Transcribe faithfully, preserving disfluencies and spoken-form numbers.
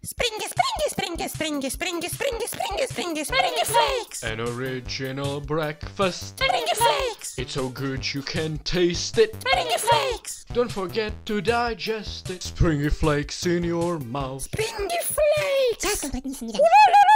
Springy, springy, springy, springy, springy, springy, springy, springy, springy flakes. An original breakfast. Springy flakes. It's so good you can taste it. Springy flakes. Don't forget to digest it. Springy flakes in your mouth. Springy flakes. Čas kompletní snídaně.